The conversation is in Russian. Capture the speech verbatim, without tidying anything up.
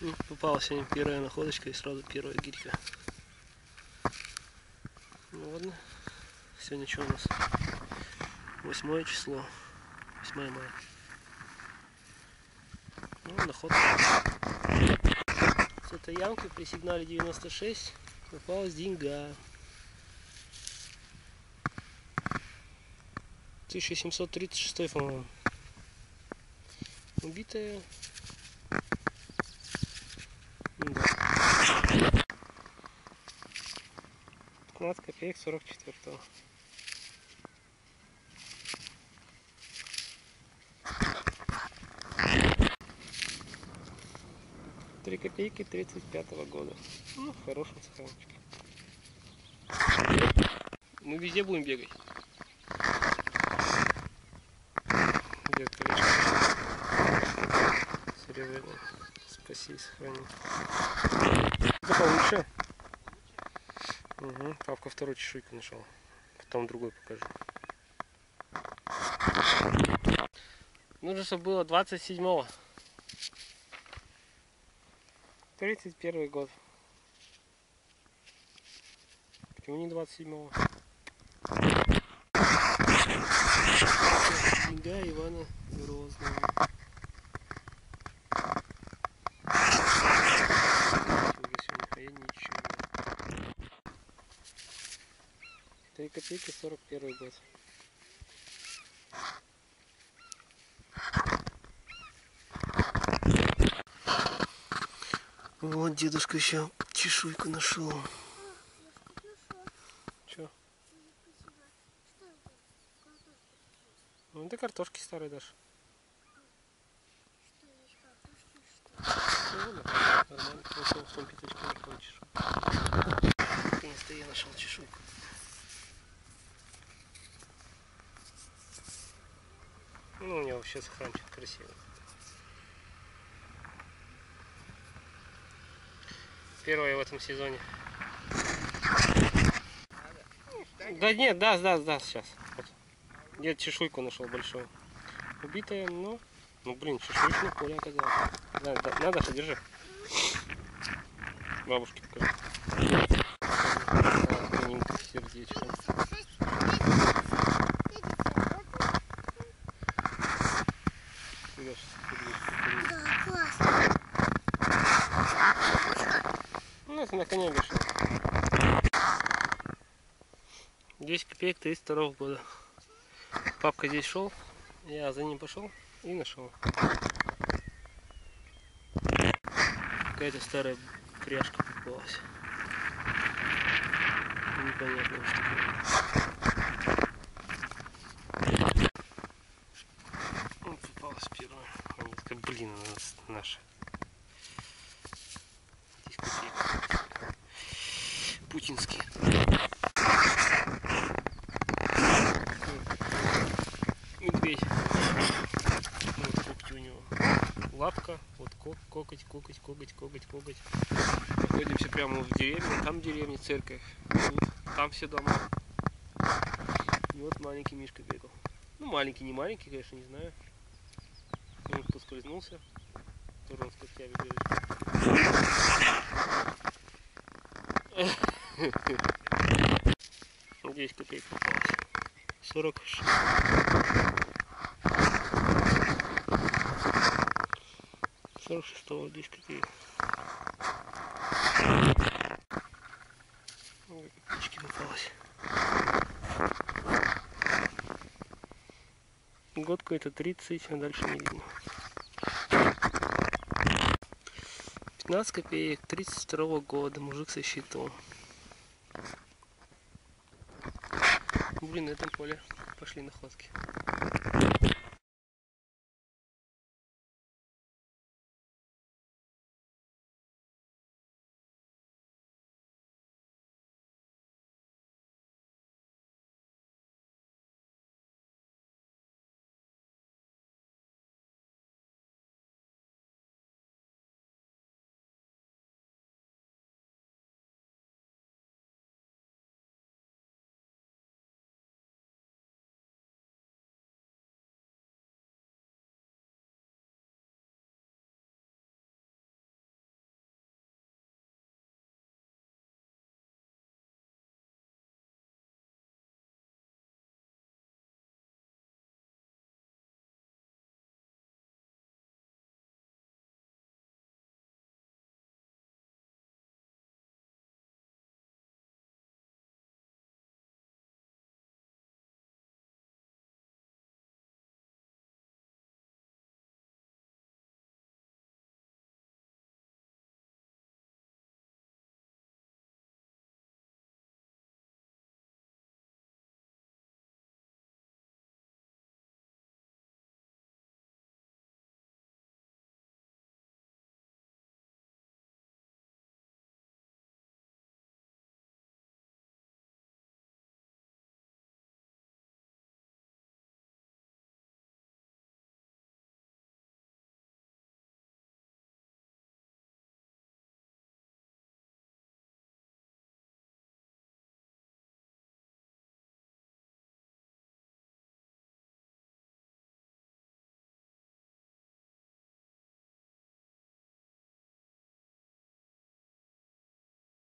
Попалась сегодня первая находочка и сразу первая гирька. Ну ладно. Сегодня что у нас? Восьмое число. Восьмое мая. Ну, находка. С этой ямки при сигнале девяносто шесть попалась деньга. тысяча семьсот тридцать шесть, по-моему. Убитая. Да. пятнадцать копеек сорок четвёртого. три копейки тридцать пятого года. Ну, в хорошем сохранчике. Мы везде будем бегать. Где колечко? Серебряное. Спаси, сохрани. Это получше. Угу. Папка вторую чешуйку нашел. Потом другой покажу. Нужно, чтобы было двадцать седьмого. тридцать первый год. Почему не двадцать седьмого? Деньга Ивана Грозного. А я ничего. три копейки сорок первый год. Вот дедушка еще чешуйку нашел. Че? Ну ты картошки старые дашь. Ну, да. Нормально. Вот в том пятачке не хочешь. Наконец-то я нашел чешуйку. Ну, у него вообще сохранчик красивый. Первая в этом сезоне. Да нет, да, да, да, сейчас. Вот. Дед чешуйку нашел большую. Убитая, но... Ну, блин, чешуйчное поле оказалось. Да, да, надо, что держи. Бабушке покажи. Тоненько, сердечко. Да, классно. Ну, это на коня вешал. десять копеек тридцать второго года. Папка здесь шел, я за ним пошел и нашел. Какая-то старая пряжка попалась. Непонятно, что такое. Вот попалась первая монетка. Блин, у нас наша. десять копеек. Путинский. Медведь. Вот когти у него. Лапка, вот кок, кокоть, кокоть, коготь, коготь, коготь. Находимся прямо в деревне. Там деревня, церковь. Тут, там все дома. И вот маленький Мишка бегал. Ну, маленький, не маленький, конечно, не знаю. Он поскользнулся. Тоже он с когтями бежит. десять копеек попалось. сорок шесть. сорок шестого десять копеек. Ой, копеечки попалось. Год какой-то тридцать, а дальше не видно. пятнадцать копеек тридцать второго года. Мужик со щитом. Блин, на этом поле пошли находки.